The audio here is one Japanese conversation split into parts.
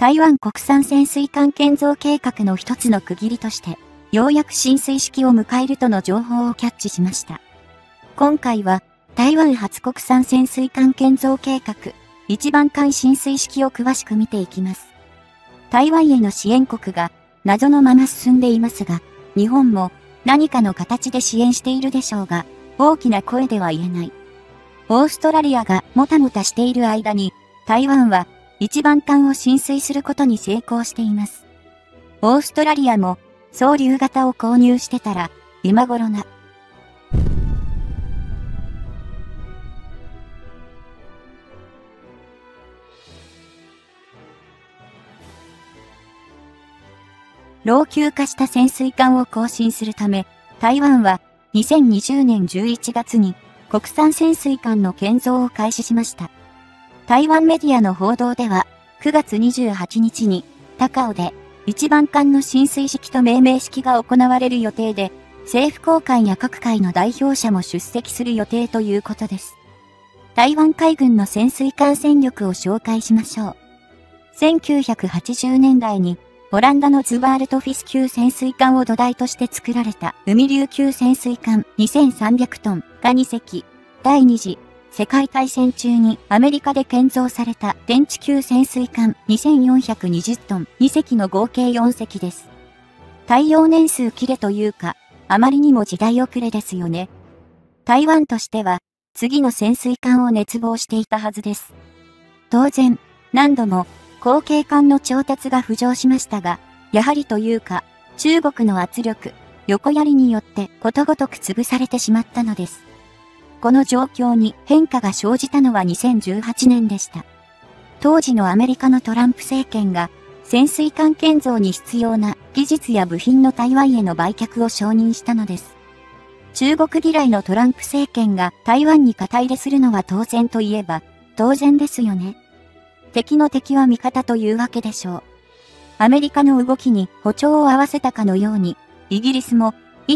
台湾国産潜水艦建造計画の一つの区切りとして、ようやく進水式を迎えるとの情報をキャッチしました。今回は、台湾初国産潜水艦建造計画、一番艦進水式を詳しく見ていきます。台湾への支援国が謎のまま進んでいますが、日本も何かの形で支援しているでしょうが、大きな声では言えない。オーストラリアがもたもたしている間に、台湾は一番艦を進水することに成功しています。オーストラリアも総流型を購入してたら、今頃な。老朽化した潜水艦を更新するため、台湾は2020年11月に国産潜水艦の建造を開始しました。台湾メディアの報道では、9月28日に高雄で一番艦の進水式と命名式が行われる予定で、政府高官や各界の代表者も出席する予定ということです。台湾海軍の潜水艦戦力を紹介しましょう。1980年代に、オランダのズワールトフィス級潜水艦を土台として作られた海竜級潜水艦2300トンが2隻、第二次世界大戦中にアメリカで建造された天地級潜水艦2420トン2隻の合計4隻です。耐用年数切れというか、あまりにも時代遅れですよね。台湾としては次の潜水艦を熱望していたはずです。当然、何度も後継艦の調達が浮上しましたが、やはりというか、中国の圧力、横槍によってことごとく潰されてしまったのです。この状況に変化が生じたのは2018年でした。当時のアメリカのトランプ政権が、潜水艦建造に必要な技術や部品の台湾への売却を承認したのです。中国嫌いのトランプ政権が台湾に肩入れするのは当然といえば、当然ですよね。敵の敵は味方というわけでしょう。アメリカの動きに歩調を合わせたかのように、イギリスも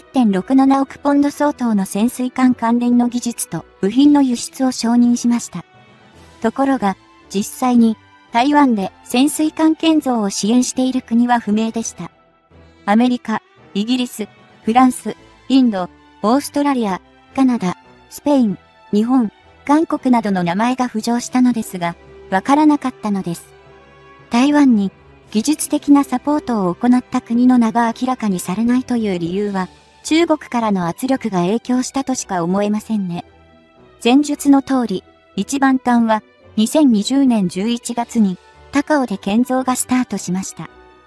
1.67 億ポンド相当の潜水艦関連の技術と部品の輸出を承認しました。ところが、実際に台湾で潜水艦建造を支援している国は不明でした。アメリカ、イギリス、フランス、インド、オーストラリア、カナダ、スペイン、日本、韓国などの名前が浮上したのですが、わからなかったのです。台湾に技術的なサポートを行った国の名が明らかにされないという理由は、中国からの圧力が影響したとしか思えませんね。前述の通り、一番艦は2020年11月に高雄で建造がスタートしました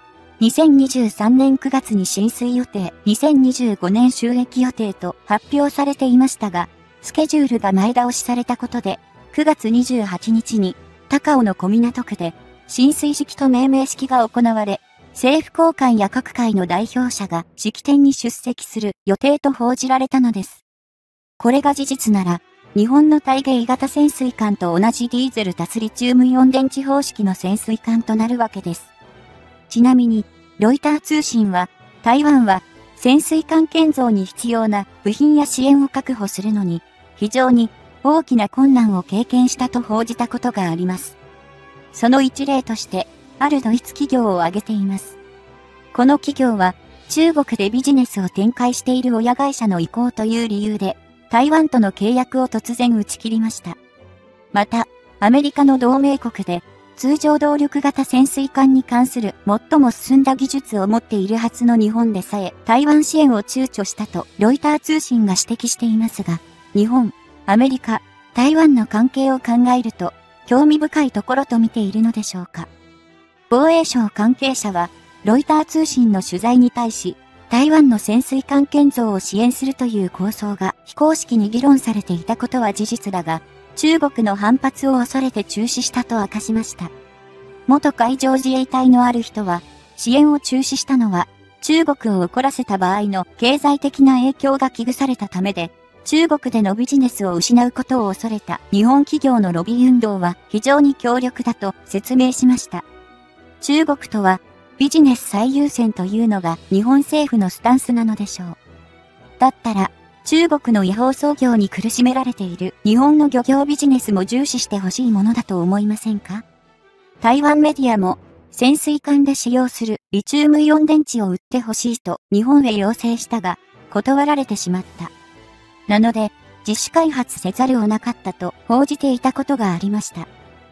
。2023年9月に進水予定、2025年就役予定と発表されていましたが、スケジュールが前倒しされたことで、9月28日に高雄の小港区で進水式と命名式が行われ、政府高官や各界の代表者が式典に出席する予定と報じられたのです。これが事実なら、日本の対迎型潜水艦と同じディーゼル脱リチウムイオン電池方式の潜水艦となるわけです。ちなみに、ロイター通信は、台湾は潜水艦建造に必要な部品や支援を確保するのに、非常に大きな困難を経験したと報じたことがあります。その一例として、あるドイツ企業を挙げています。この企業は、中国でビジネスを展開している親会社の意向という理由で、台湾との契約を突然打ち切りました。また、アメリカの同盟国で、通常動力型潜水艦に関する最も進んだ技術を持っているはずの日本でさえ、台湾支援を躊躇したと、ロイター通信が指摘していますが、日本、アメリカ、台湾の関係を考えると、興味深いところと見ているのでしょうか。防衛省関係者は、ロイター通信の取材に対し、台湾の潜水艦建造を支援するという構想が非公式に議論されていたことは事実だが、中国の反発を恐れて中止したと明かしました。元海上自衛隊のある人は、支援を中止したのは、中国を怒らせた場合の経済的な影響が危惧されたためで、中国でのビジネスを失うことを恐れた日本企業のロビー運動は非常に強力だと説明しました。中国とはビジネス最優先というのが日本政府のスタンスなのでしょう。だったら中国の違法操業に苦しめられている日本の漁業ビジネスも重視してほしいものだと思いませんか？台湾メディアも潜水艦で使用するリチウムイオン電池を売ってほしいと日本へ要請したが、断られてしまった。なので、自主開発せざるをなかったと報じていたことがありました。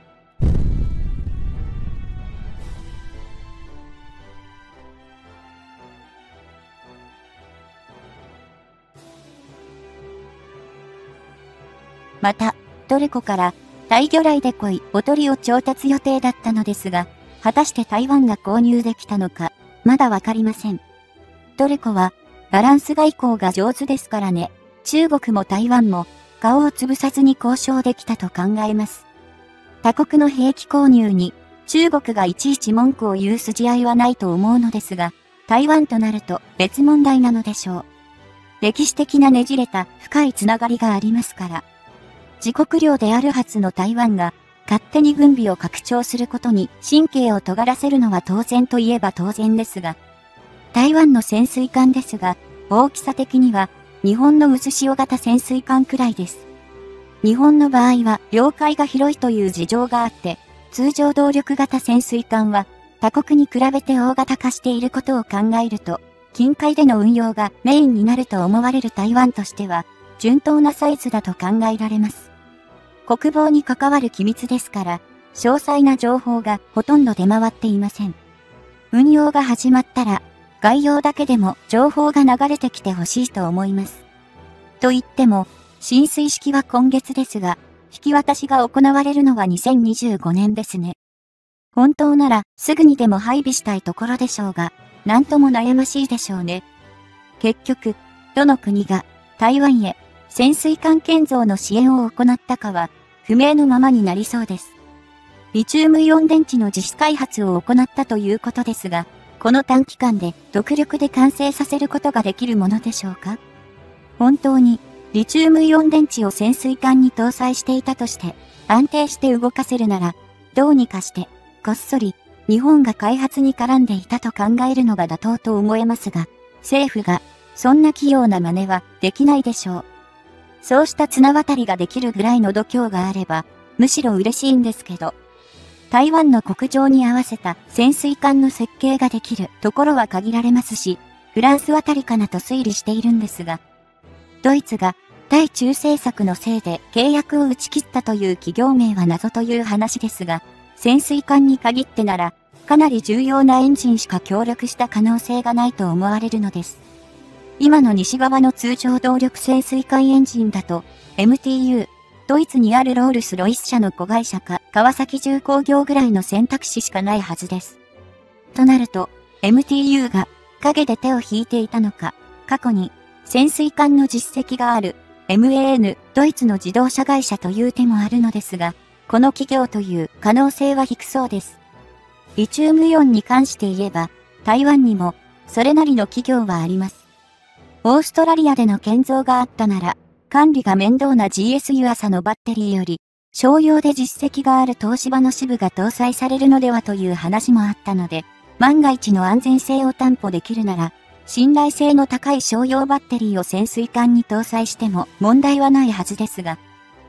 また、トルコから大魚雷でこいおとりを調達予定だったのですが、果たして台湾が購入できたのか、まだわかりません。トルコはバランス外交が上手ですからね。中国も台湾も顔を潰さずに交渉できたと考えます。他国の兵器購入に中国がいちいち文句を言う筋合いはないと思うのですが、台湾となると別問題なのでしょう。歴史的なねじれた深いつながりがありますから。自国領であるはずの台湾が勝手に軍備を拡張することに神経を尖らせるのは当然といえば当然ですが、台湾の潜水艦ですが、大きさ的には日本の渦潮型潜水艦くらいです。日本の場合は領海が広いという事情があって、通常動力型潜水艦は他国に比べて大型化していることを考えると、近海での運用がメインになると思われる台湾としては、順当なサイズだと考えられます。国防に関わる機密ですから、詳細な情報がほとんど出回っていません。運用が始まったら、概要だけでも情報が流れてきてほしいと思います。と言っても、進水式は今月ですが、引き渡しが行われるのは2025年ですね。本当ならすぐにでも配備したいところでしょうが、なんとも悩ましいでしょうね。結局、どの国が台湾へ潜水艦建造の支援を行ったかは不明のままになりそうです。リチウムイオン電池の自主開発を行ったということですが、この短期間で独力で完成させることができるものでしょうか？本当にリチウムイオン電池を潜水艦に搭載していたとして安定して動かせるなら、どうにかしてこっそり日本が開発に絡んでいたと考えるのが妥当と思えますが、政府がそんな器用な真似はできないでしょう。そうした綱渡りができるぐらいの度胸があれば、むしろ嬉しいんですけど。台湾の国情に合わせた潜水艦の設計ができるところは限られますし、フランスあたりかなと推理しているんですが、ドイツが対中政策のせいで契約を打ち切ったという企業名は謎という話ですが、潜水艦に限ってなら、かなり重要なエンジンしか協力した可能性がないと思われるのです。今の西側の通常動力潜水艦エンジンだと、MTU、ドイツにあるロールスロイス社の子会社か川崎重工業ぐらいの選択肢しかないはずです。となると、MTU が陰で手を引いていたのか、過去に潜水艦の実績がある MAN ドイツの自動車会社という手もあるのですが、この企業という可能性は低そうです。リチウムイオンに関して言えば、台湾にもそれなりの企業はあります。オーストラリアでの建造があったなら、管理が面倒な GS ユアサのバッテリーより、商用で実績がある東芝の支部が搭載されるのではという話もあったので、万が一の安全性を担保できるなら、信頼性の高い商用バッテリーを潜水艦に搭載しても問題はないはずですが。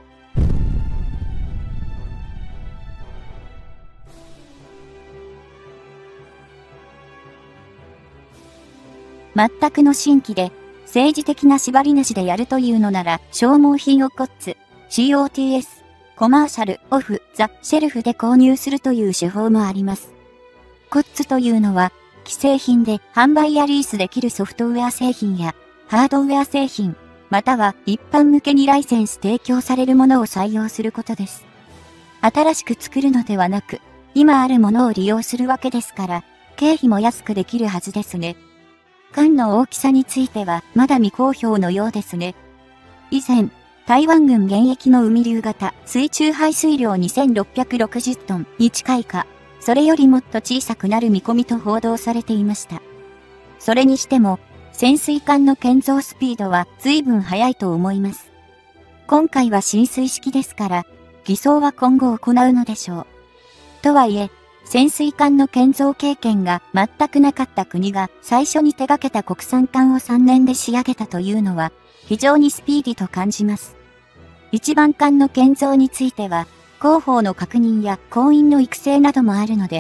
全くの新規で、政治的な縛りなしでやるというのなら、消耗品をコッツ、COTS、コマーシャル、オフ、ザ、シェルフで購入するという手法もあります。コッツというのは、既製品で販売やリースできるソフトウェア製品や、ハードウェア製品、または一般向けにライセンス提供されるものを採用することです。新しく作るのではなく、今あるものを利用するわけですから、経費も安くできるはずですね。艦の大きさについてはまだ未公表のようですね。以前、台湾軍現役の海流型水中排水量2660トンに近いか、それよりもっと小さくなる見込みと報道されていました。それにしても、潜水艦の建造スピードは随分速いと思います。今回は進水式ですから、偽装は今後行うのでしょう。とはいえ、潜水艦の建造経験が全くなかった国が最初に手掛けた国産艦を3年で仕上げたというのは非常にスピーディと感じます。一番艦の建造については広報の確認や工員の育成などもあるので、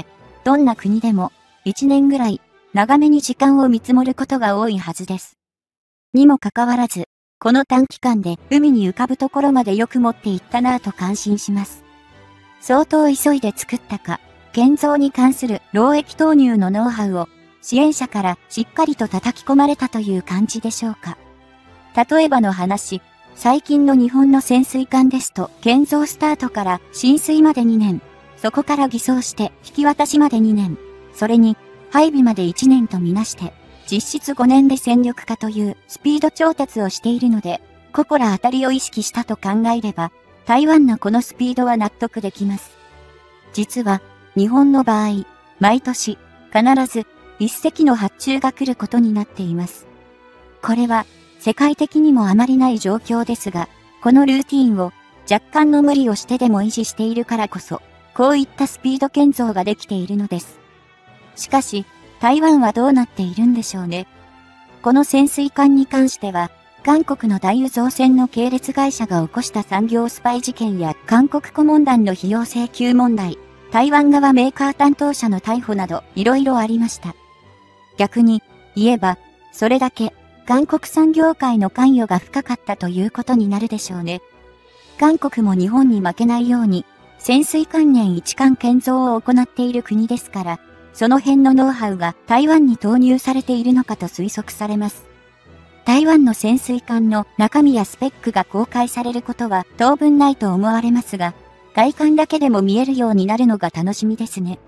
どんな国でも、1年ぐらい、長めに時間を見積もることが多いはずです。にもかかわらず、この短期間で海に浮かぶところまでよく持っていったなぁと感心します。相当急いで作ったか、建造に関する漏液投入のノウハウを支援者からしっかりと叩き込まれたという感じでしょうか。例えばの話、最近の日本の潜水艦ですと、建造スタートから浸水まで2年、そこから偽装して引き渡しまで2年、それに配備まで1年とみなして、実質5年で戦力化というスピード調達をしているので、心当たりを意識したと考えれば、台湾のこのスピードは納得できます。実は、日本の場合、毎年、必ず、一隻の発注が来ることになっています。これは、世界的にもあまりない状況ですが、このルーティーンを、若干の無理をしてでも維持しているからこそ、こういったスピード建造ができているのです。しかし、台湾はどうなっているんでしょうね。この潜水艦に関しては、韓国の大輸造船の系列会社が起こした産業スパイ事件や韓国顧問団の費用請求問題、台湾側メーカー担当者の逮捕などいろいろありました。逆に言えば、それだけ韓国産業界の関与が深かったということになるでしょうね。韓国も日本に負けないように、潜水艦年一艦建造を行っている国ですから、その辺のノウハウが台湾に投入されているのかと推測されます。台湾の潜水艦の中身やスペックが公開されることは当分ないと思われますが、外観だけでも見えるようになるのが楽しみですね。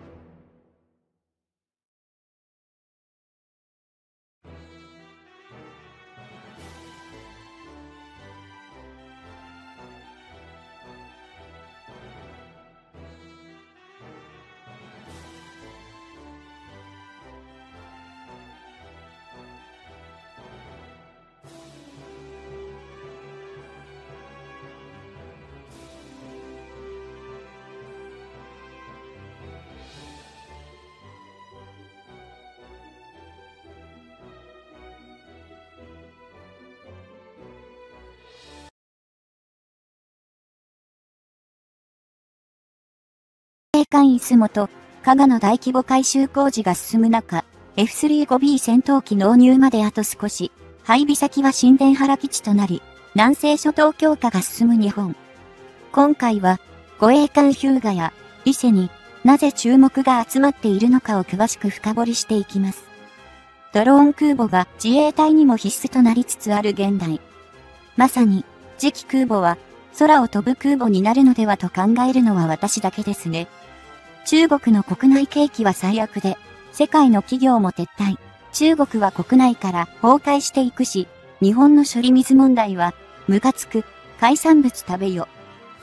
艦出雲と加賀の大規模改修工事が進む中、F35B 戦闘機納入まであと少し、配備先は新田原基地となり、南西諸島強化が進む日本。今回は、護衛艦日向や伊勢になぜ注目が集まっているのかを詳しく深掘りしていきます。ドローン空母が自衛隊にも必須となりつつある現代。まさに、次期空母は空を飛ぶ空母になるのではと考えるのは私だけですね。中国の国内景気は最悪で、世界の企業も撤退。中国は国内から崩壊していくし、日本の処理水問題は、ムカつく、海産物食べよ。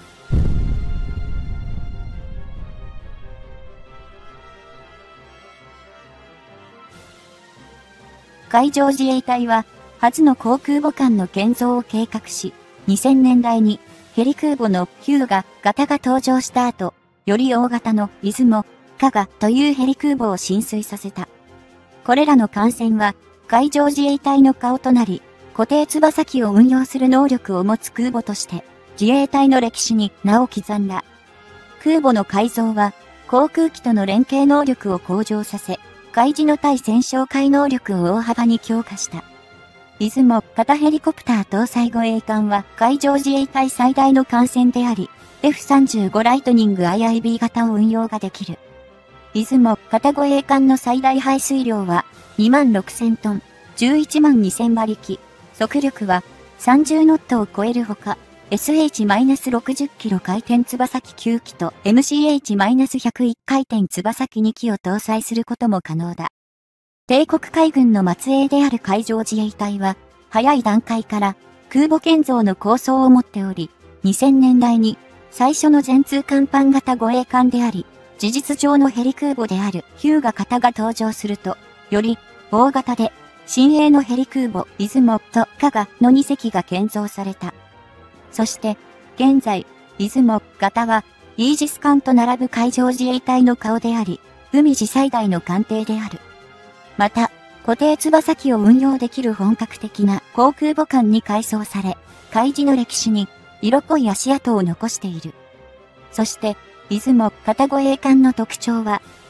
海上自衛隊は、初の航空母艦の建造を計画し、2000年代にヘリ空母の日向型が登場した後、より大型の出雲、加賀というヘリ空母を進水させた。これらの艦船は海上自衛隊の顔となり、固定翼機を運用する能力を持つ空母として自衛隊の歴史に名を刻んだ。空母の改造は航空機との連携能力を向上させ、海自の対戦哨戒能力を大幅に強化した。出雲型ヘリコプター搭載護衛艦は海上自衛隊最大の艦船であり、F35 ライトニング IIB 型を運用ができる。出雲型護衛艦の最大排水量は26,000トン、112,000馬力、速力は30ノットを超えるほか、SH-60 キロ回転翼機9機と MCH-101 回転翼機2機を搭載することも可能だ。帝国海軍の末裔である海上自衛隊は、早い段階から空母建造の構想を持っており、2000年代に最初の全通艦板型護衛艦であり、事実上のヘリ空母である日向型が登場すると、より大型で新鋭のヘリ空母出雲と加賀の2隻が建造された。そして、現在、出雲型はイージス艦と並ぶ海上自衛隊の顔であり、海自最大の艦艇である。また、固定翼機を運用できる本格的な航空母艦に改装され、海自の歴史に色濃い足跡を残している。そして、出雲型護衛艦の特徴は、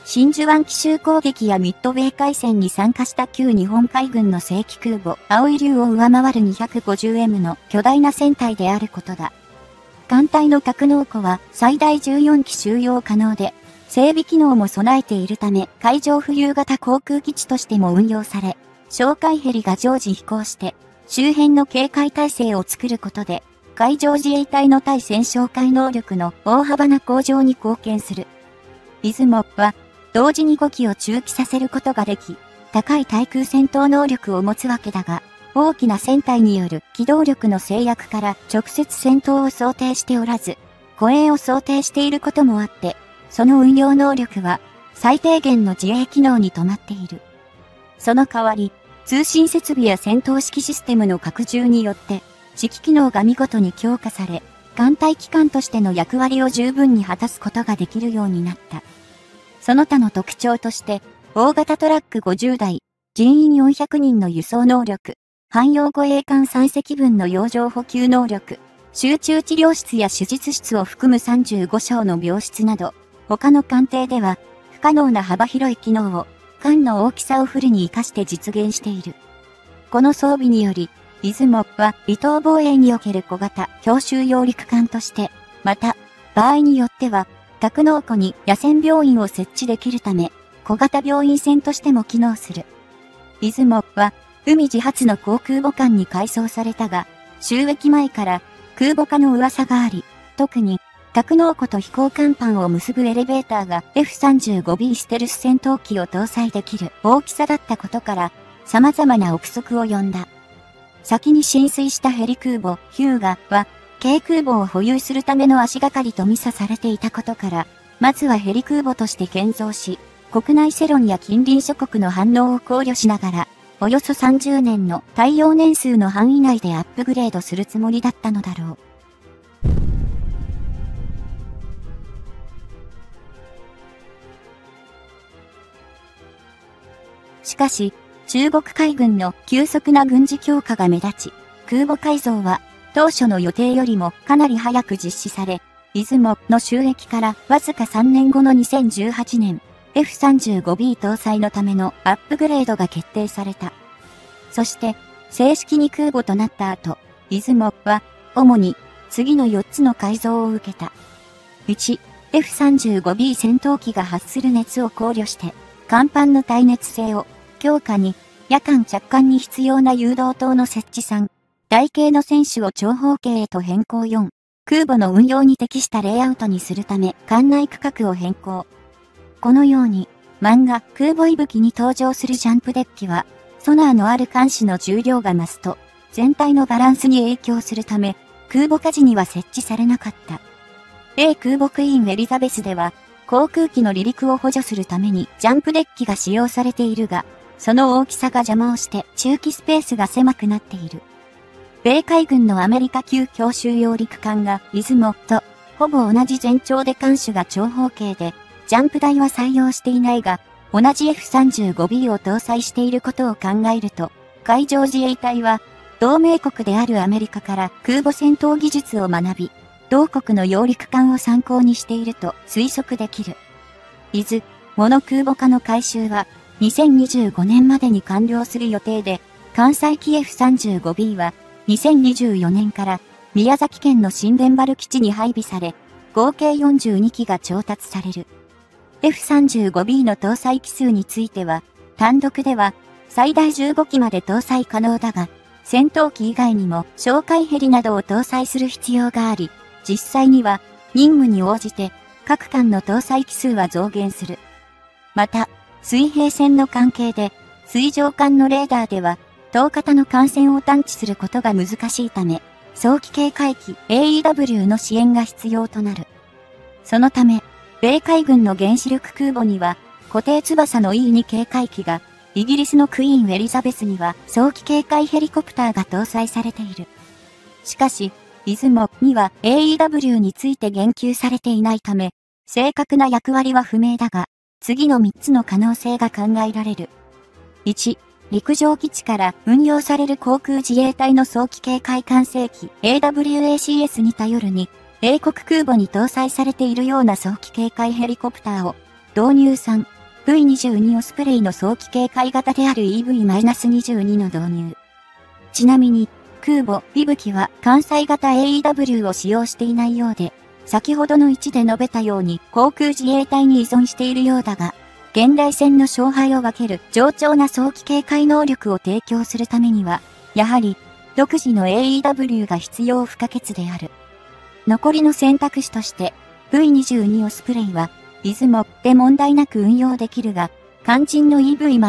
真珠湾奇襲攻撃やミッドウェー海戦に参加した旧日本海軍の正規空母、蒼龍を上回る 250M の巨大な船体であることだ。艦隊の格納庫は最大14機収容可能で、整備機能も備えているため、海上浮遊型航空基地としても運用され、哨戒ヘリが常時飛行して、周辺の警戒態勢を作ることで、海上自衛隊の対戦哨戒能力の大幅な向上に貢献する。出雲は、同時に5機を駐機させることができ、高い対空戦闘能力を持つわけだが、大きな船体による機動力の制約から直接戦闘を想定しておらず、護衛を想定していることもあって、その運用能力は最低限の自衛機能に止まっている。その代わり、通信設備や戦闘指揮システムの拡充によって、指揮機能が見事に強化され、艦隊機関としての役割を十分に果たすことができるようになった。その他の特徴として、大型トラック50台、人員400人の輸送能力、汎用護衛艦3隻分の洋上補給能力、集中治療室や手術室を含む35床の病室など、他の艦艇では不可能な幅広い機能を艦の大きさをフルに活かして実現している。この装備により、出雲は離島防衛における小型強襲揚陸艦として、また場合によっては格納庫に野戦病院を設置できるため、小型病院船としても機能する。出雲は海自発の航空母艦に改装されたが、就役前から空母化の噂があり、特に格納庫と飛行甲板を結ぶエレベーターが F-35B ステルス戦闘機を搭載できる大きさだったことから、様々な憶測を呼んだ。先に浸水したヘリ空母ヒューガは、軽空母を保有するための足がかりと見差されていたことから、まずはヘリ空母として建造し、国内世論や近隣諸国の反応を考慮しながら、およそ30年の耐用年数の範囲内でアップグレードするつもりだったのだろう。しかし、中国海軍の急速な軍事強化が目立ち、空母改造は当初の予定よりもかなり早く実施され、出雲の就役からわずか3年後の2018年、F-35B 搭載のためのアップグレードが決定された。そして、正式に空母となった後、出雲は、主に次の4つの改造を受けた。1、F-35B 戦闘機が発する熱を考慮して、甲板の耐熱性を強化に、夜間着艦に必要な誘導灯の設置3、台形の船首を長方形へと変更4、空母の運用に適したレイアウトにするため艦内区画を変更。このように、漫画空母息吹に登場するジャンプデッキは、ソナーのある艦首の重量が増すと、全体のバランスに影響するため、空母火事には設置されなかった。米空母クイーンエリザベスでは、航空機の離陸を補助するためにジャンプデッキが使用されているが、その大きさが邪魔をして駐機スペースが狭くなっている。米海軍のアメリカ級強襲揚陸艦が出雲とほぼ同じ全長で艦首が長方形で、ジャンプ台は採用していないが、同じ F-35B を搭載していることを考えると、海上自衛隊は同盟国であるアメリカから空母戦闘技術を学び、同国の揚陸艦を参考にしていると推測できる。モノ空母化の改修は2025年までに完了する予定で、艦載機 F-35B は2024年から宮崎県の新田原基地に配備され、合計42機が調達される。F-35B の搭載機数については、単独では最大15機まで搭載可能だが、戦闘機以外にも哨戒ヘリなどを搭載する必要があり、実際には任務に応じて各艦の搭載機数は増減する。また、水平線の関係で水上艦のレーダーでは、同型の艦船を探知することが難しいため、早期警戒機 AEW の支援が必要となる。そのため、米海軍の原子力空母には固定翼の E2 警戒機が、イギリスのクイーンエリザベスには早期警戒ヘリコプターが搭載されている。しかし、出雲には AEW について言及されていないため、正確な役割は不明だが、次の3つの可能性が考えられる。1、陸上基地から運用される航空自衛隊の早期警戒管制機 AWACS に頼るに、米国空母に搭載されているような早期警戒ヘリコプターを導入3、 V22 オスプレイの早期警戒型である EV-22 の導入。ちなみに、空母、いぶきは艦載型 AEW を使用していないようで、先ほどの1で述べたように航空自衛隊に依存しているようだが、現代戦の勝敗を分ける上長な早期警戒能力を提供するためには、やはり、独自の AEW が必要不可欠である。残りの選択肢として、V22 オスプレイは、出雲で問題なく運用できるが、肝心の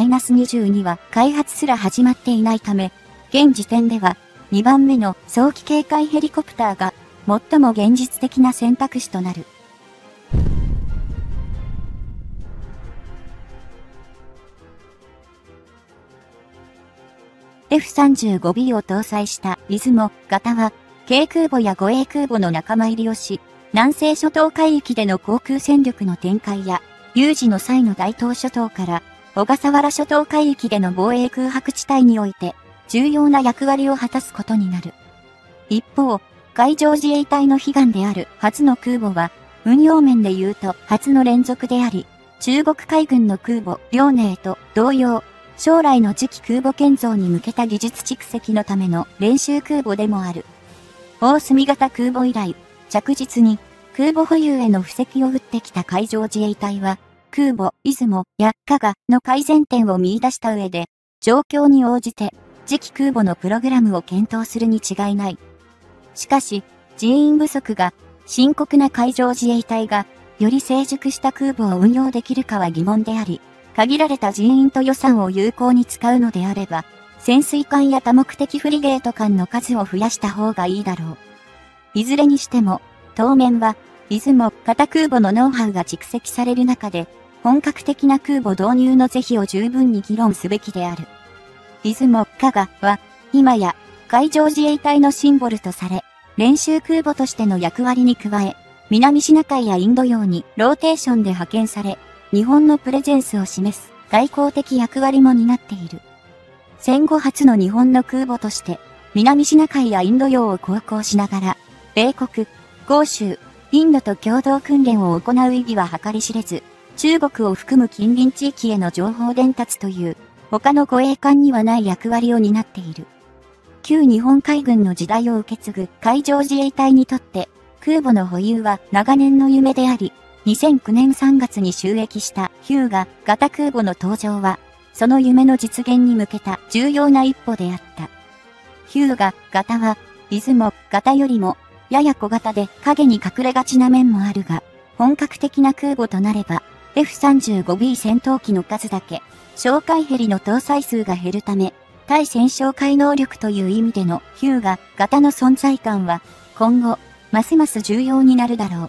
EV-22 は開発すら始まっていないため、現時点では、2番目の早期警戒ヘリコプターが、最も現実的な選択肢となる。F-35B を搭載した出雲型は、軽空母や護衛空母の仲間入りをし、南西諸島海域での航空戦力の展開や、有事の際の大東諸島から、小笠原諸島海域での防衛空白地帯において、重要な役割を果たすことになる。一方、海上自衛隊の悲願である初の空母は、運用面で言うと初の連続であり、中国海軍の空母、遼寧と同様、将来の次期空母建造に向けた技術蓄積のための練習空母でもある。大隅型空母以来、着実に空母保有への布石を打ってきた海上自衛隊は、空母、出雲や加賀の改善点を見出した上で、状況に応じて次期空母のプログラムを検討するに違いない。しかし、人員不足が深刻な海上自衛隊が、より成熟した空母を運用できるかは疑問であり、限られた人員と予算を有効に使うのであれば、潜水艦や多目的フリゲート艦の数を増やした方がいいだろう。いずれにしても、当面は、出雲型空母のノウハウが蓄積される中で、本格的な空母導入の是非を十分に議論すべきである。出雲加賀は、今や、海上自衛隊のシンボルとされ、練習空母としての役割に加え、南シナ海やインド洋にローテーションで派遣され、日本のプレゼンスを示す外交的役割も担っている。戦後初の日本の空母として、南シナ海やインド洋を航行しながら、米国、豪州、インドと共同訓練を行う意義は計り知れず、中国を含む近隣地域への情報伝達という、他の護衛艦にはない役割を担っている。旧日本海軍の時代を受け継ぐ海上自衛隊にとって、空母の保有は長年の夢であり、2009年3月に就役したヒューガ型空母の登場は、その夢の実現に向けた重要な一歩であった。ヒューガ型は、出雲型よりも、やや小型で影に隠れがちな面もあるが、本格的な空母となれば、F-35B 戦闘機の数だけ、哨戒ヘリの搭載数が減るため、対戦哨戒能力という意味でのヒューガ型の存在感は、今後、ますます重要になるだろう。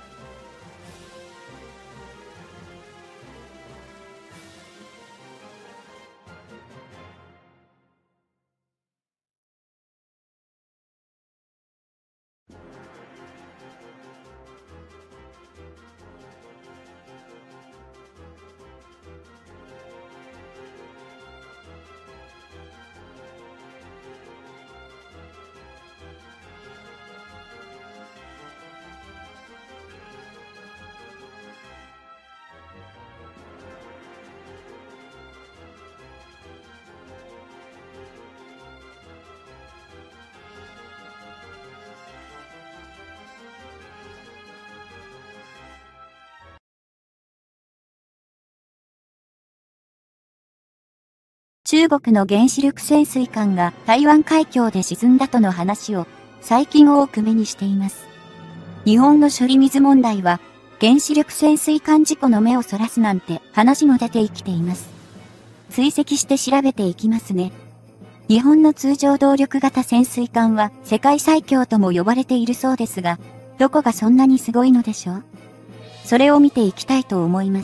中国の原子力潜水艦が台湾海峡で沈んだとの話を最近多く目にしています。日本の処理水問題は原子力潜水艦事故の目をそらすなんて話も出てきています。追跡して調べていきますね。日本の通常動力型潜水艦は世界最強とも呼ばれているそうですが、どこがそんなにすごいのでしょう？それを見ていきたいと思います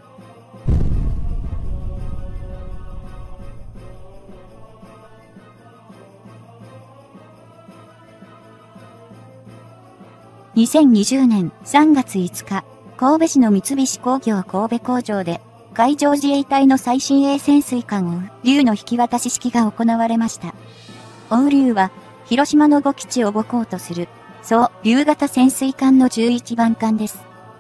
。2020年3月5日、神戸市の三菱工業神戸工場で、海上自衛隊の最新鋭潜水艦龍の引き渡し式が行われました。龍は、広島の5基地を母港とする、龍型潜水艦の11番艦です。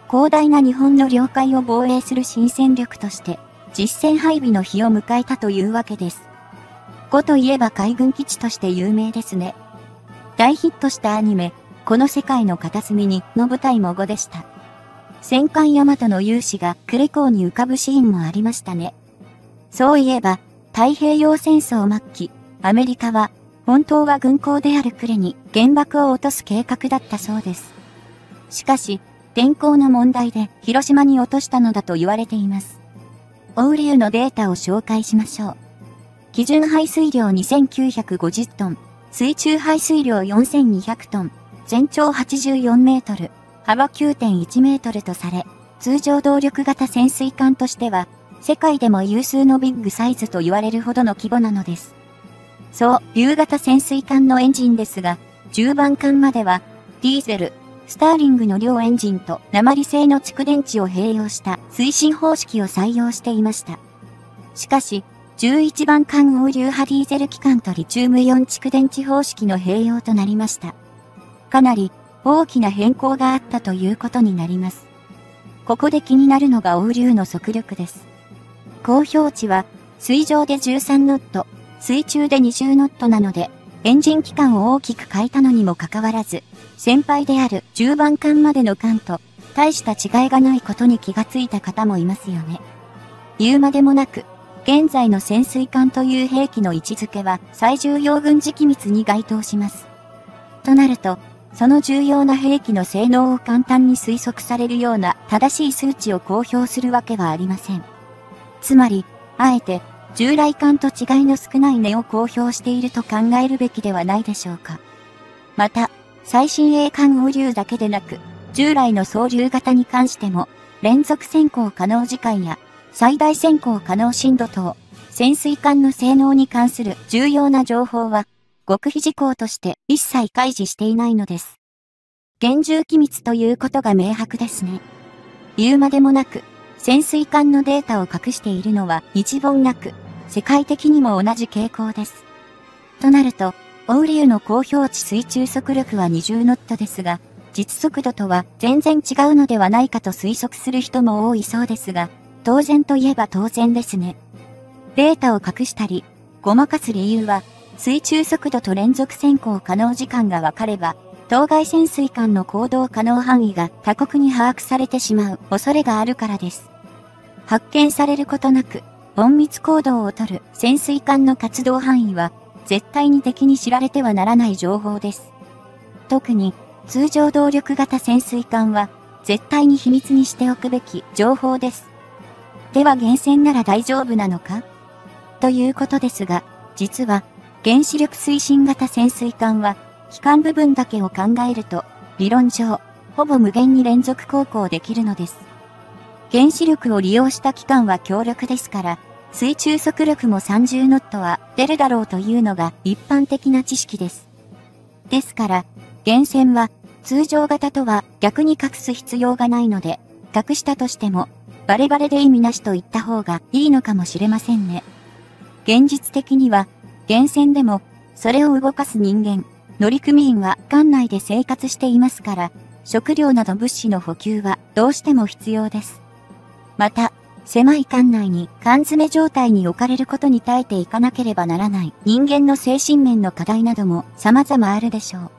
広大な日本の領海を防衛する新戦力として、実戦配備の日を迎えたというわけです。呉といえば海軍基地として有名ですね。大ヒットしたアニメ、この世界の片隅にの舞台も呉でした。戦艦大和の勇姿が呉港に浮かぶシーンもありましたね。そういえば、太平洋戦争末期、アメリカは、本当は軍港である呉に原爆を落とす計画だったそうです。しかし、天候の問題で広島に落としたのだと言われています。オウリュウのデータを紹介しましょう。基準排水量2950トン、水中排水量4200トン、全長84メートル、幅 9.1 メートルとされ、通常動力型潜水艦としては、世界でも有数のビッグサイズと言われるほどの規模なのです。そう、竜型潜水艦のエンジンですが、10番艦までは、ディーゼル、スターリングの両エンジンと鉛製の蓄電池を併用した推進方式を採用していました。しかし、11番艦オウリュウ派ディーゼル機関とリチウムイオン蓄電池方式の併用となりました。かなり大きな変更があったということになります。ここで気になるのがオウリュウの速力です。公表値は水上で13ノット、水中で20ノットなので、エンジン期間を大きく変えたのにもかかわらず、先輩である10番艦までの艦と大した違いがないことに気がついた方もいますよね。言うまでもなく、現在の潜水艦という兵器の位置づけは最重要軍事機密に該当します。となると、その重要な兵器の性能を簡単に推測されるような正しい数値を公表するわけはありません。つまり、あえて、従来艦と違いの少ない値を公表していると考えるべきではないでしょうか。また、最新鋭艦オウリュウだけでなく、従来の総流型に関しても、連続潜航可能時間や、最大潜航可能深度等、潜水艦の性能に関する重要な情報は、極秘事項として一切開示していないのです。厳重機密ということが明白ですね。言うまでもなく、潜水艦のデータを隠しているのは一言なく、世界的にも同じ傾向です。となると、オウリュウの公表値水中速力は20ノットですが、実速度とは全然違うのではないかと推測する人も多いそうですが、当然といえば当然ですね。データを隠したり、ごまかす理由は、水中速度と連続潜航可能時間が分かれば、当該潜水艦の行動可能範囲が他国に把握されてしまう恐れがあるからです。発見されることなく、隠密行動をとる潜水艦の活動範囲は、絶対に敵に知られてはならない情報です。特に、通常動力型潜水艦は、絶対に秘密にしておくべき情報です。では原潜なら大丈夫なのか？ということですが、実は、原子力推進型潜水艦は、機関部分だけを考えると、理論上、ほぼ無限に連続航行できるのです。原子力を利用した機関は強力ですから、水中速力も30ノットは出るだろうというのが一般的な知識です。ですから、原潜は通常型とは逆に隠す必要がないので、隠したとしても、バレバレで意味なしと言った方がいいのかもしれませんね。現実的には、原潜でも、それを動かす人間、乗組員は艦内で生活していますから、食料など物資の補給はどうしても必要です。また、狭い艦内に缶詰状態に置かれることに耐えていかなければならない人間の精神面の課題なども様々あるでしょう。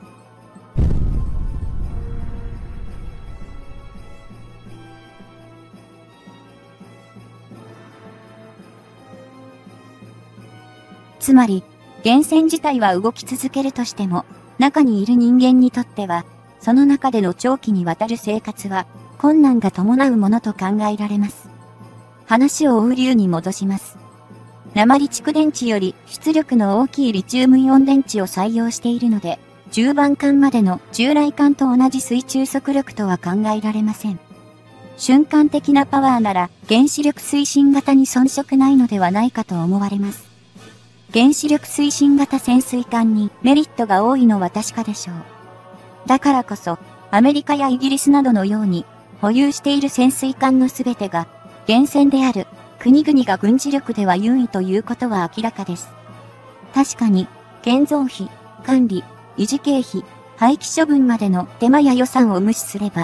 つまり、原潜自体は動き続けるとしても、中にいる人間にとっては、その中での長期にわたる生活は、困難が伴うものと考えられます。話をオウリュウに戻します。鉛蓄電池より出力の大きいリチウムイオン電池を採用しているので、10番艦までの従来艦と同じ水中速力とは考えられません。瞬間的なパワーなら原子力推進型に遜色ないのではないかと思われます。原子力推進型潜水艦にメリットが多いのは確かでしょう。だからこそ、アメリカやイギリスなどのように、保有している潜水艦のすべてが、原潜である国々が軍事力では優位ということは明らかです。確かに、建造費、管理、維持経費、廃棄処分までの手間や予算を無視すれば、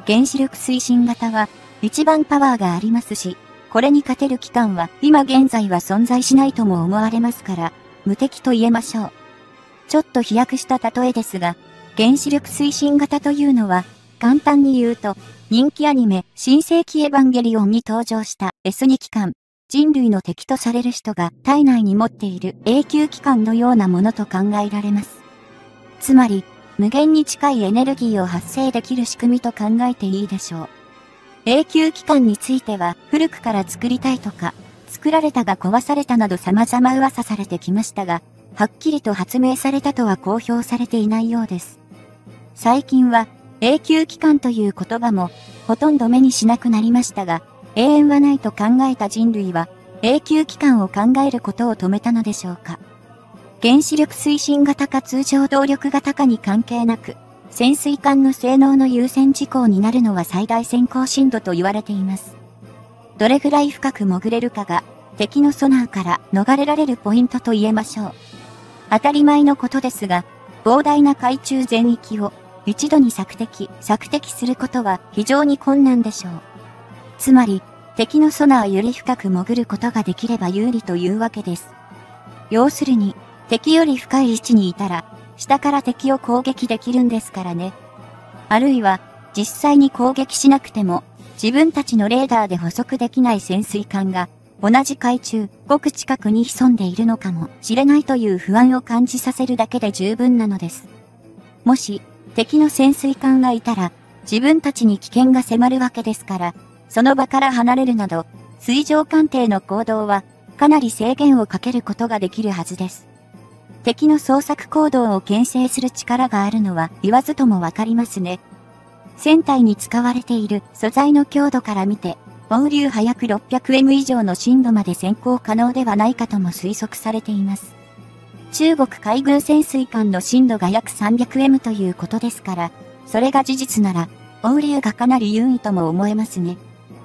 原子力推進型は一番パワーがありますし、これに勝てる機関は今現在は存在しないとも思われますから、無敵と言えましょう。ちょっと飛躍した例えですが、原子力推進型というのは、簡単に言うと、人気アニメ、新世紀エヴァンゲリオンに登場した S2 機関、人類の敵とされる人が体内に持っている永久機関のようなものと考えられます。つまり、無限に近いエネルギーを発生できる仕組みと考えていいでしょう。永久機関については古くから作りたいとか、作られたが壊されたなど様々噂されてきましたが、はっきりと発明されたとは公表されていないようです。最近は永久機関という言葉もほとんど目にしなくなりましたが、永遠はないと考えた人類は永久機関を考えることを止めたのでしょうか。原子力推進型か通常動力型かに関係なく、潜水艦の性能の優先事項になるのは最大潜航深度と言われています。どれぐらい深く潜れるかが敵のソナーから逃れられるポイントと言えましょう。当たり前のことですが、膨大な海中全域を一度に索敵することは非常に困難でしょう。つまり、敵のソナーより深く潜ることができれば有利というわけです。要するに、敵より深い位置にいたら、下から敵を攻撃できるんですからね。あるいは、実際に攻撃しなくても、自分たちのレーダーで捕捉できない潜水艦が、同じ海中、ごく近くに潜んでいるのかもしれないという不安を感じさせるだけで十分なのです。もし、敵の潜水艦がいたら、自分たちに危険が迫るわけですから、その場から離れるなど、水上艦艇の行動は、かなり制限をかけることができるはずです。敵の捜索行動を牽制する力があるのは言わずともわかりますね。船体に使われている素材の強度から見て、欧流波約 600M 以上の深度まで潜航可能ではないかとも推測されています。中国海軍潜水艦の深度が約 300M ということですから、それが事実なら、欧流がかなり優位とも思えますね。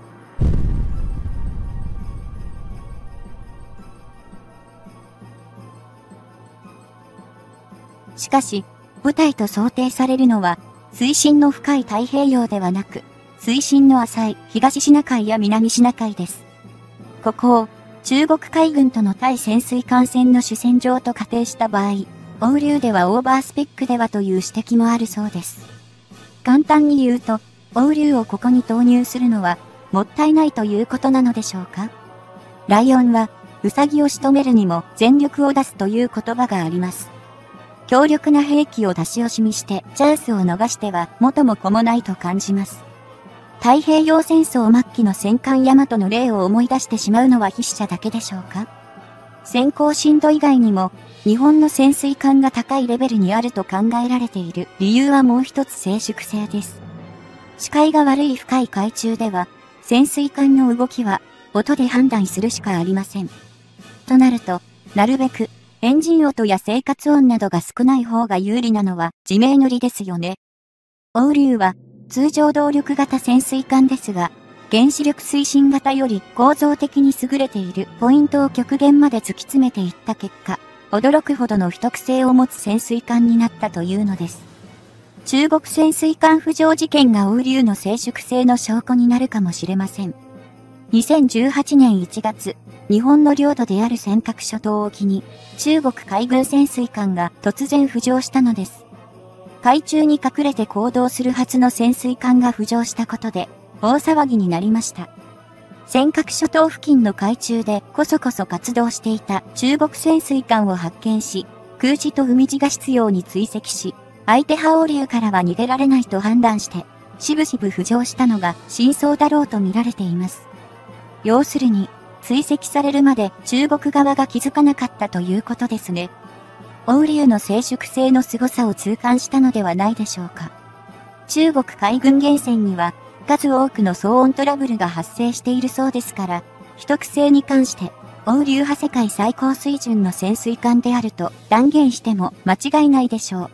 しかし、部隊と想定されるのは、水深の深い太平洋ではなく、水深の浅い東シナ海や南シナ海です。ここを、中国海軍との対潜水艦戦の主戦場と仮定した場合、欧流ではオーバースペックではという指摘もあるそうです。簡単に言うと、欧流をここに投入するのは、もったいないということなのでしょうか。ライオンは、ウサギを仕留めるにも全力を出すという言葉があります。強力な兵器を出し惜しみしてチャンスを逃しては元も子もないと感じます。太平洋戦争末期の戦艦大和の例を思い出してしまうのは筆者だけでしょうか。潜航深度以外にも日本の潜水艦が高いレベルにあると考えられている理由はもう一つ静粛性です。視界が悪い深い海中では潜水艦の動きは音で判断するしかありません。となると、なるべくエンジン音や生活音などが少ない方が有利なのは自明の理ですよね。欧流は通常動力型潜水艦ですが、原子力推進型より構造的に優れているポイントを極限まで突き詰めていった結果、驚くほどの秘匿性を持つ潜水艦になったというのです。中国潜水艦浮上事件が欧流の静粛性の証拠になるかもしれません。2018年1月、日本の領土である尖閣諸島沖に中国海軍潜水艦が突然浮上したのです。海中に隠れて行動するはずの潜水艦が浮上したことで大騒ぎになりました。尖閣諸島付近の海中でこそこそ活動していた中国潜水艦を発見し、空自と海自が執拗に追跡し、相手派欧流からは逃げられないと判断して、しぶしぶ浮上したのが真相だろうと見られています。要するに、追跡されるまで中国側が気づかなかったということですね。欧流の静粛性の凄さを痛感したのではないでしょうか。中国海軍源泉には数多くの騒音トラブルが発生しているそうですから、秘匿性に関して欧流派世界最高水準の潜水艦であると断言しても間違いないでしょう。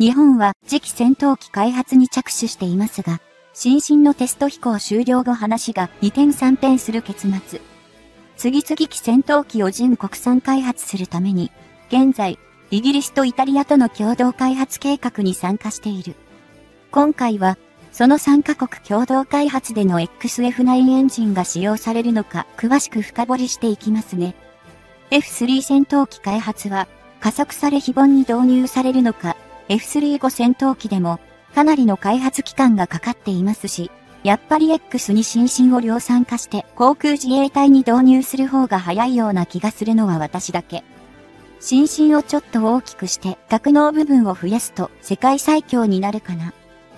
日本は次期戦闘機開発に着手していますが、新進のテスト飛行終了後話が二転三転する結末。次々機戦闘機を純国産開発するために、現在、イギリスとイタリアとの共同開発計画に参加している。今回は、その3カ国共同開発での XF9 エンジンが使用されるのか詳しく深掘りしていきますね。F3 戦闘機開発は加速され非凡に導入されるのか、F35 戦闘機でもかなりの開発期間がかかっていますし、やっぱり X に新進を量産化して航空自衛隊に導入する方が早いような気がするのは私だけ。新進をちょっと大きくして格納部分を増やすと世界最強になるかな。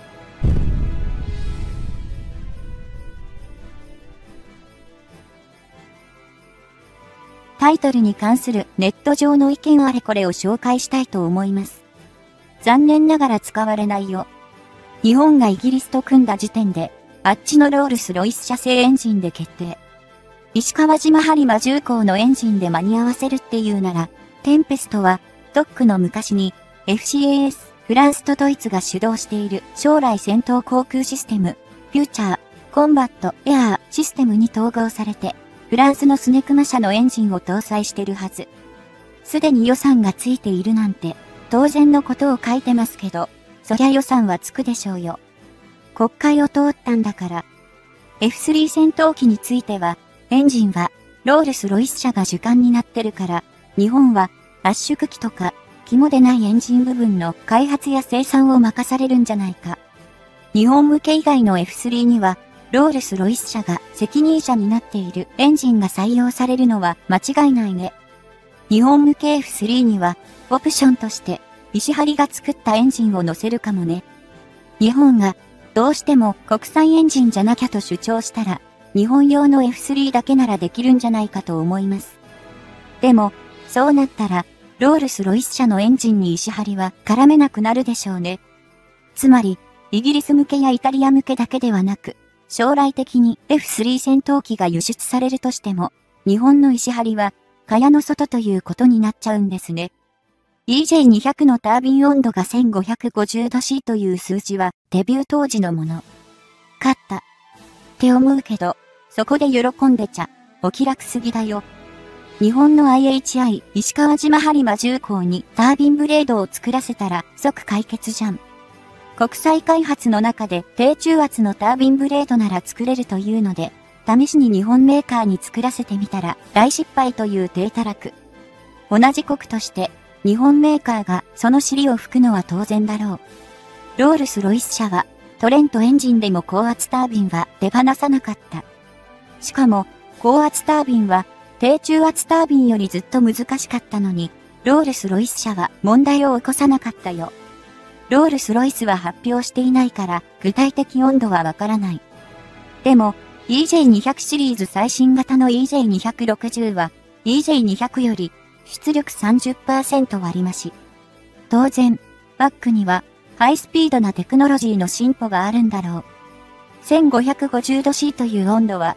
タイトルに関するネット上の意見あれこれを紹介したいと思います。残念ながら使われないよ。日本がイギリスと組んだ時点で、あっちのロールスロイス社製エンジンで決定。石川島播磨重工のエンジンで間に合わせるっていうなら、テンペストは、ドックの昔に、FCAS、フランスとドイツが主導している将来戦闘航空システム、フューチャー、コンバット、エアーシステムに統合されて、フランスのスネクマ社のエンジンを搭載してるはず。すでに予算がついているなんて、当然のことを書いてますけど、そりゃ予算はつくでしょうよ。国会を通ったんだから。F3 戦闘機については、エンジンは、ロールスロイス社が主幹になってるから、日本は、圧縮機とか、肝でないエンジン部分の開発や生産を任されるんじゃないか。日本向け以外の F3 には、ロールスロイス社が責任者になっているエンジンが採用されるのは間違いないね。日本向け F3 には、オプションとして、石張が作ったエンジンを乗せるかもね。日本が、どうしても国産エンジンじゃなきゃと主張したら、日本用の F3 だけならできるんじゃないかと思います。でも、そうなったら、ロールスロイス社のエンジンに石張は絡めなくなるでしょうね。つまり、イギリス向けやイタリア向けだけではなく、将来的に F3 戦闘機が輸出されるとしても、日本の石張は、蚊帳の外ということになっちゃうんですね。EJ200 のタービン温度が1550度 C という数字はデビュー当時のもの。勝った。って思うけど、そこで喜んでちゃ、お気楽すぎだよ。日本の IHI 石川島播磨重工にタービンブレードを作らせたら即解決じゃん。国際開発の中で低中圧のタービンブレードなら作れるというので、試しに日本メーカーに作らせてみたら大失敗という体たらく。同じ国として日本メーカーがその尻を拭くのは当然だろう。ロールスロイス社はトレントエンジンでも高圧タービンは手放さなかった。しかも高圧タービンは低中圧タービンよりずっと難しかったのに、ロールスロイス社は問題を起こさなかったよ。ロールスロイスは発表していないから具体的温度はわからない。でも EJ200 シリーズ最新型の EJ260 は EJ200 より出力 30% 割増し。当然、バックにはハイスピードなテクノロジーの進歩があるんだろう。1550度 C という温度は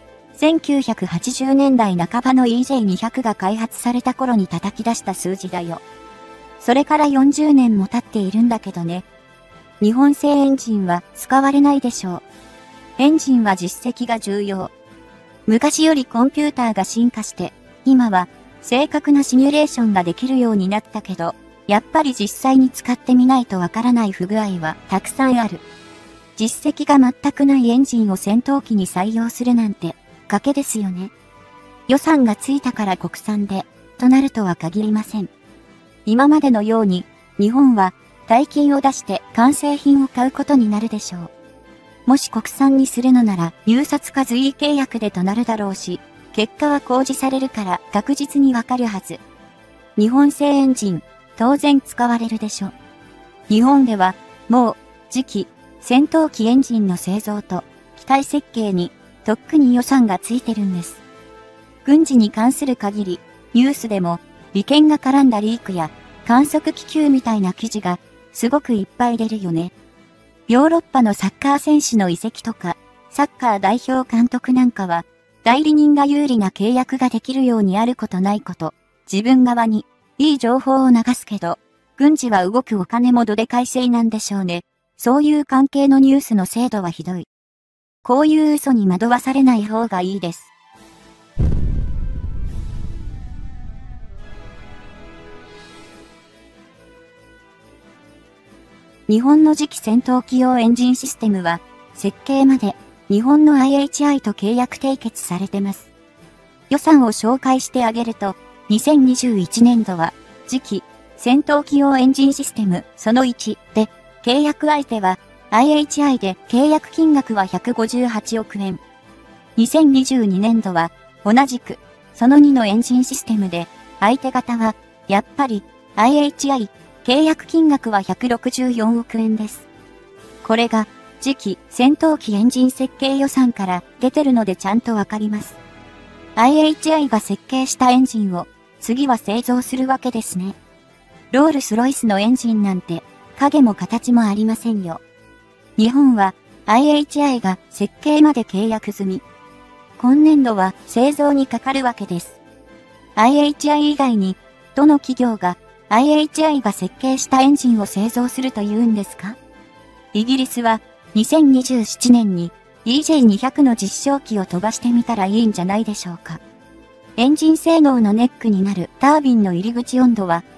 1980年代半ばの EJ200 が開発された頃に叩き出した数字だよ。それから40年も経っているんだけどね。日本製エンジンは使われないでしょう。エンジンは実績が重要。昔よりコンピューターが進化して、今は正確なシミュレーションができるようになったけど、やっぱり実際に使ってみないとわからない不具合はたくさんある。実績が全くないエンジンを戦闘機に採用するなんて、賭けですよね。予算がついたから国産で、となるとは限りません。今までのように、日本は大金を出して完成品を買うことになるでしょう。もし国産にするのなら入札か随意契約でとなるだろうし、結果は公示されるから確実にわかるはず。日本製エンジン、当然使われるでしょ。日本では、もう、次期、戦闘機エンジンの製造と、機体設計に、とっくに予算がついてるんです。軍事に関する限り、ニュースでも、利権が絡んだリークや、観測気球みたいな記事が、すごくいっぱい出るよね。ヨーロッパのサッカー選手の移籍とか、サッカー代表監督なんかは、代理人が有利な契約ができるようにあることないこと、自分側にいい情報を流すけど、 軍事は動くお金もどでかいせいなんでしょうね。そういう関係のニュースの精度はひどい。こういう嘘に惑わされない方がいいです。日本の次期戦闘機用エンジンシステムは、設計まで日本の IHI と契約締結されてます。予算を紹介してあげると、2021年度は、次期戦闘機用エンジンシステムその1で、契約相手は IHI で契約金額は158億円。2022年度は、同じくその2のエンジンシステムで、相手方は、やっぱり IHI、契約金額は164億円です。これが、次期戦闘機エンジン設計予算から出てるのでちゃんとわかります。IHI が設計したエンジンを次は製造するわけですね。ロールスロイスのエンジンなんて影も形もありませんよ。日本は IHI が設計まで契約済み。今年度は製造にかかるわけです。IHI 以外にどの企業が IHI が設計したエンジンを製造するというんですか？イギリスは2027年に EJ200 の実証機を飛ばしてみたらいいんじゃないでしょうか。エンジン性能のネックになるタービンの入り口温度は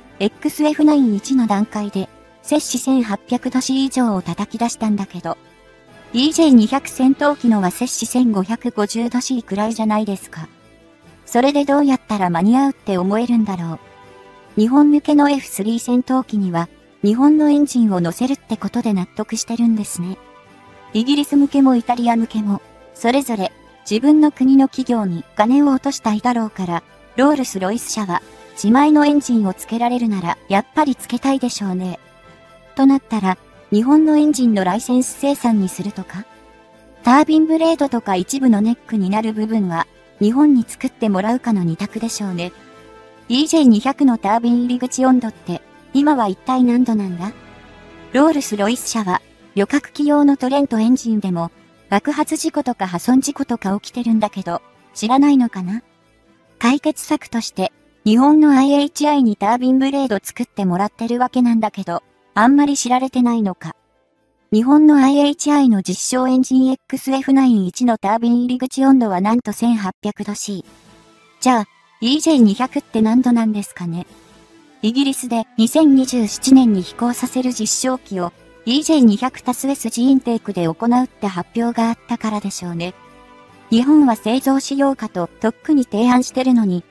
XF91 の段階で摂氏1800度 C 以上を叩き出したんだけど、EJ200 戦闘機のは摂氏1550度 C くらいじゃないですか。それでどうやったら間に合うって思えるんだろう。日本向けの F3 戦闘機には日本のエンジンを乗せるってことで納得してるんですね。イギリス向けもイタリア向けも、それぞれ自分の国の企業に金を落としたいだろうから、ロールスロイス社は自前のエンジンをつけられるならやっぱりつけたいでしょうね。となったら、日本のエンジンのライセンス生産にするとか、タービンブレードとか一部のネックになる部分は日本に作ってもらうかの二択でしょうね。EJ200 のタービン入り口温度って今は一体何度なんだ？ロールスロイス社は旅客機用のトレントエンジンでも爆発事故とか破損事故とか起きてるんだけど知らないのかな？解決策として日本の IHI にタービンブレード作ってもらってるわけなんだけどあんまり知られてないのか。日本の IHI の実証エンジン XF91 のタービン入り口温度はなんと1800度 C。じゃあ EJ200 って何度なんですかね？イギリスで2027年に飛行させる実証機を EJ200 タス SG インテークで行うって発表があったからでしょうね。日本は製造しようかととっくに提案してるのに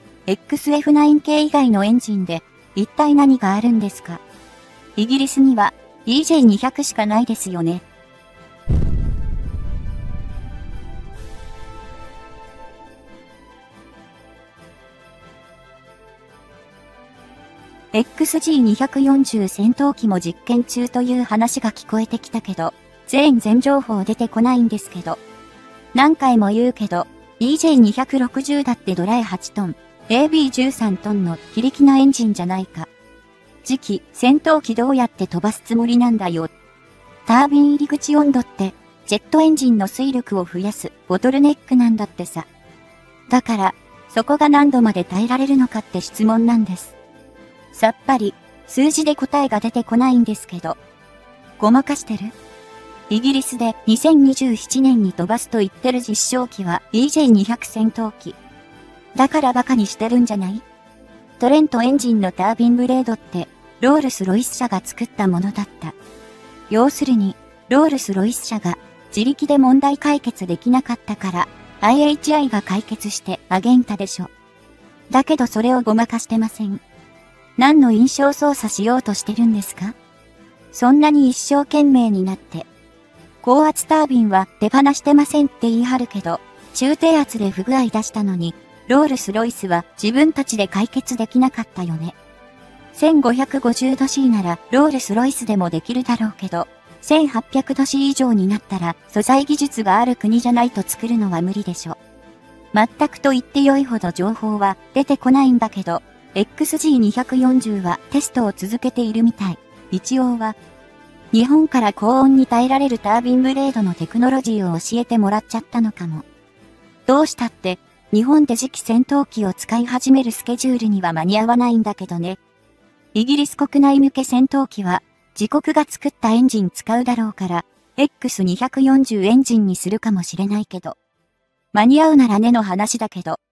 XF9 系以外のエンジンで一体何があるんですか？イギリスには EJ200 しかないですよね。XG240 戦闘機も実験中という話が聞こえてきたけど、全情報出てこないんですけど。何回も言うけど、EJ260 だってドライ8トン、AB13 トンの非力なエンジンじゃないか。次期戦闘機どうやって飛ばすつもりなんだよ。タービン入り口温度って、ジェットエンジンの推力を増やすボトルネックなんだってさ。だから、そこが何度まで耐えられるのかって質問なんです。さっぱり、数字で答えが出てこないんですけど。ごまかしてる？イギリスで2027年に飛ばすと言ってる実証機は EJ200 戦闘機。だからバカにしてるんじゃない？トレントエンジンのタービンブレードって、ロールスロイス社が作ったものだった。要するに、ロールスロイス社が自力で問題解決できなかったから、IHI が解決してあげんたでしょ。だけどそれをごまかしてません。何の印象操作しようとしてるんですか？そんなに一生懸命になって。高圧タービンは手放してませんって言い張るけど、中低圧で不具合出したのに、ロールスロイスは自分たちで解決できなかったよね。1550度 C ならロールスロイスでもできるだろうけど、1800度 C 以上になったら素材技術がある国じゃないと作るのは無理でしょ。全くと言って良いほど情報は出てこないんだけど、XG240 はテストを続けているみたい。一応は。日本から高温に耐えられるタービンブレードのテクノロジーを教えてもらっちゃったのかも。どうしたって、日本で次期戦闘機を使い始めるスケジュールには間に合わないんだけどね。 イギリス国内向け戦闘機は、自国が作ったエンジン使うだろうから、X240 エンジンにするかもしれないけど。間に合うならねの話だけど、